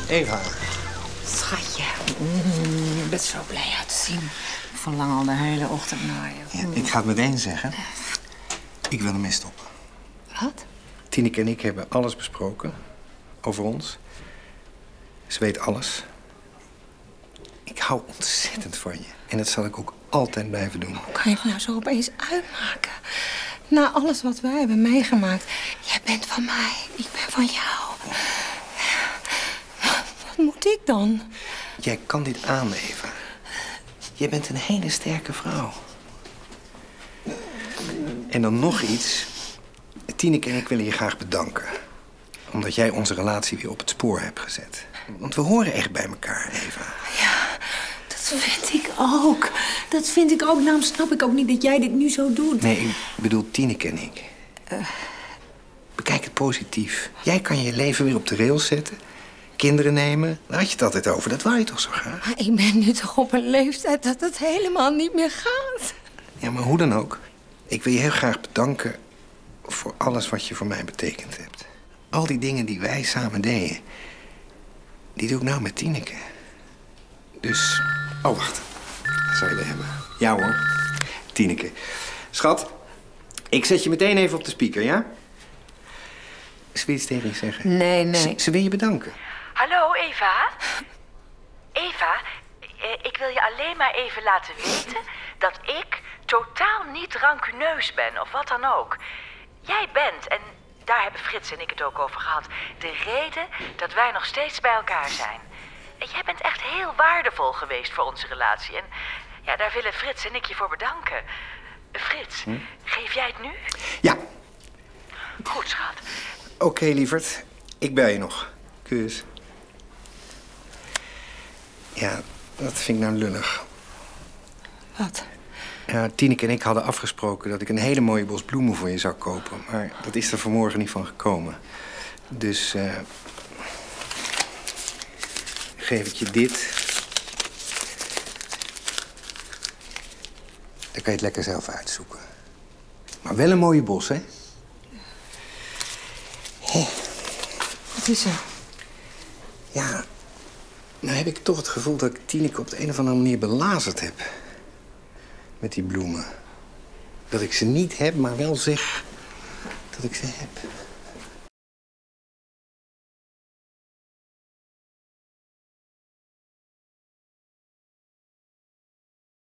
Eva. Schatje, je bent zo blij uit te zien. Ik verlang al de hele ochtend naar je. Ja, ik ga het meteen zeggen. Ik wil ermee stoppen. Wat? Tineke en ik hebben alles besproken over ons. Ze weet alles. Ik hou ontzettend van je. En dat zal ik ook altijd blijven doen. Hoe kan je het nou zo opeens uitmaken? Na alles wat wij hebben meegemaakt. Jij bent van mij, ik ben van jou. Wat moet ik dan? Jij kan dit aan, Eva. Jij bent een hele sterke vrouw. En dan nog iets. Tineke en ik willen je graag bedanken. Omdat jij onze relatie weer op het spoor hebt gezet. Want we horen echt bij elkaar, Eva. Ja, dat vind ik ook. Dat vind ik ook. Daarom snap ik ook niet dat jij dit nu zo doet. Nee, ik bedoel Tineke en ik. Bekijk het positief. Jij kan je leven weer op de rails zetten. Kinderen nemen. Daar had je het altijd over. Dat wou je toch zo graag? Maar ik ben nu toch op een leeftijd dat het helemaal niet meer gaat. Ja, maar hoe dan ook. Ik wil je heel graag bedanken voor alles wat je voor mij betekend hebt. Al die dingen die wij samen deden, die doe ik nou met Tineke. Dus, oh wacht. Zou je er hebben? Ja hoor, Tineke. Schat, ik zet je meteen even op de speaker, ja? Ze wil iets tegen je zeggen. Nee. Ze wil je bedanken. Hallo, Eva? Eva, ik wil je alleen maar even laten weten dat ik totaal niet rancuneus ben, of wat dan ook. Jij bent, en daar hebben Frits en ik het ook over gehad, de reden dat wij nog steeds bij elkaar zijn. En jij bent echt heel waardevol geweest voor onze relatie. En ja, daar willen Frits en ik je voor bedanken. Frits, geef jij het nu? Ja. Goed, schat. Oké, lieverd. Ik bel je nog. Kus. Ja, dat vind ik nou lullig. Wat? Ja, Tineke en ik hadden afgesproken dat ik een hele mooie bos bloemen voor je zou kopen. Maar dat is er vanmorgen niet van gekomen. Dus geef ik je dit. Dan kan je het lekker zelf uitzoeken. Maar wel een mooie bos, hè? Wat is er? Ja, nou heb ik toch het gevoel dat ik Tineke op de een of andere manier belazerd heb. Met die bloemen. Dat ik ze niet heb, maar wel zeg dat ik ze heb.